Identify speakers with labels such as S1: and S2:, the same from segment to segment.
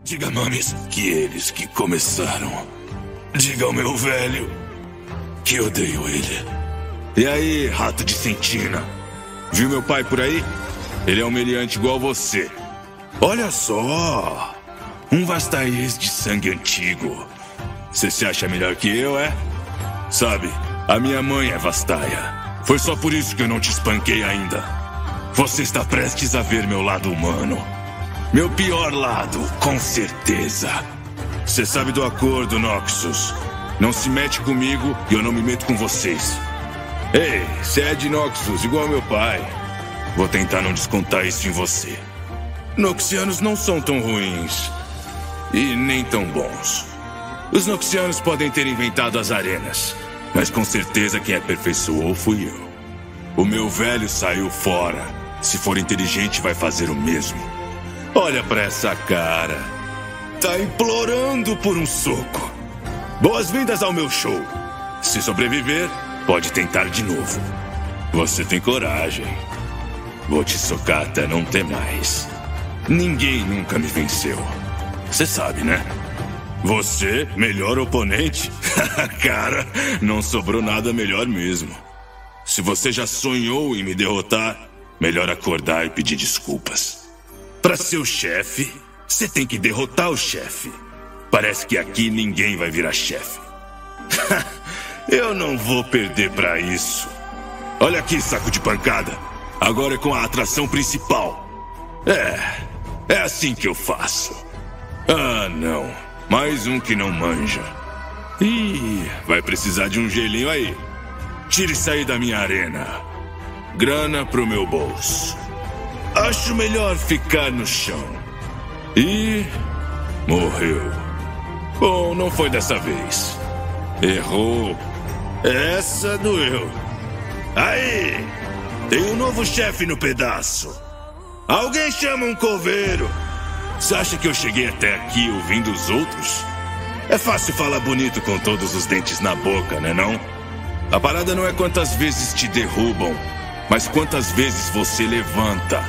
S1: Diga a Mames que eles que começaram. Diga ao meu velho que odeio ele. E aí, rato de sentina? Viu meu pai por aí? Ele é um meliante igual você. Olha só! Um vastaês de sangue antigo. Você se acha melhor que eu, é? Sabe, a minha mãe é vastaia. Foi só por isso que eu não te espanquei ainda. Você está prestes a ver meu lado humano. Meu pior lado, com certeza. Você sabe do acordo, Noxus. Não se mete comigo e eu não me meto com vocês. Ei, você é de Noxus, igual meu pai. Vou tentar não descontar isso em você. Noxianos não são tão ruins. E nem tão bons. Os Noxianos podem ter inventado as arenas, mas com certeza quem aperfeiçoou fui eu. O meu velho saiu fora. Se for inteligente, vai fazer o mesmo. Olha pra essa cara. Tá implorando por um soco. Boas-vindas ao meu show. Se sobreviver, pode tentar de novo. Você tem coragem. Vou te socar até não ter mais. Ninguém nunca me venceu. Você sabe, né? Você, melhor oponente? Cara, não sobrou nada melhor mesmo. Se você já sonhou em me derrotar, melhor acordar e pedir desculpas. Pra seu chefe, você tem que derrotar o chefe. Parece que aqui ninguém vai virar chefe. Eu não vou perder pra isso. Olha aqui, saco de pancada. Agora é com a atração principal. É assim que eu faço. Ah, não. Mais um que não manja. Ih, vai precisar de um gelinho aí. Tire isso aí da minha arena. Grana pro meu bolso. Acho melhor ficar no chão. Ih, morreu. Bom, não foi dessa vez. Errou. Essa doeu. Aí, tem um novo chefe no pedaço. Alguém chama um coveiro. Você acha que eu cheguei até aqui ouvindo os outros? É fácil falar bonito com todos os dentes na boca, né não? A parada não é quantas vezes te derrubam, mas quantas vezes você levanta.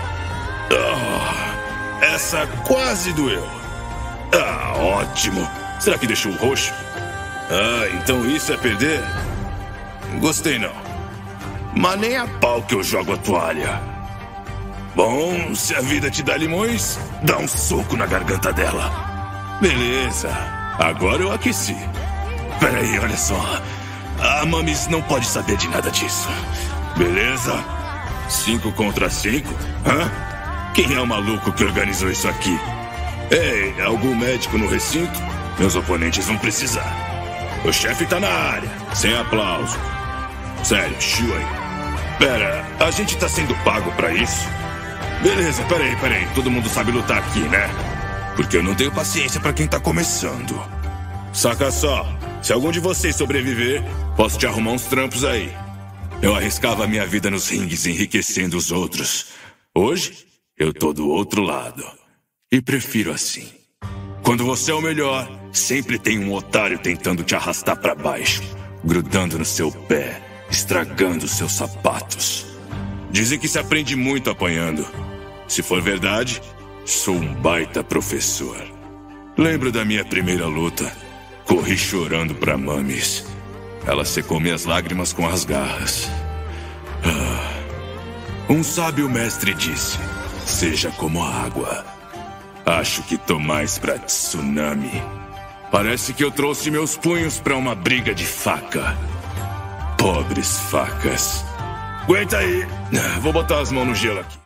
S1: Essa quase doeu. Ótimo. Será que deixou roxo? Então isso é perder? Gostei não. Mas nem a pau que eu jogo a toalha. Bom, se a vida te dá limões, dá um soco na garganta dela. Beleza, agora eu aqueci. Peraí, olha só. A Mames não pode saber de nada disso. Beleza? 5 contra 5? Hã? Quem é o maluco que organizou isso aqui? Ei, algum médico no recinto? Meus oponentes vão precisar. O chefe tá na área, sem aplauso. Sério, chiu aí. Pera, a gente tá sendo pago pra isso? Beleza, peraí. Todo mundo sabe lutar aqui, né? Porque eu não tenho paciência pra quem tá começando. Saca só, se algum de vocês sobreviver, posso te arrumar uns trampos aí. Eu arriscava a minha vida nos ringues enriquecendo os outros. Hoje, eu tô do outro lado. E prefiro assim. Quando você é o melhor, sempre tem um otário tentando te arrastar pra baixo, grudando no seu pé, estragando seus sapatos. Dizem que se aprende muito apanhando. Se for verdade, sou um baita professor. Lembro da minha primeira luta. Corri chorando pra Mames. Ela secou minhas lágrimas com as garras. Um sábio mestre disse: seja como a água. Acho que tô mais pra tsunami. Parece que eu trouxe meus punhos pra uma briga de faca. Pobres facas. Aguenta aí. Vou botar as mãos no gelo aqui.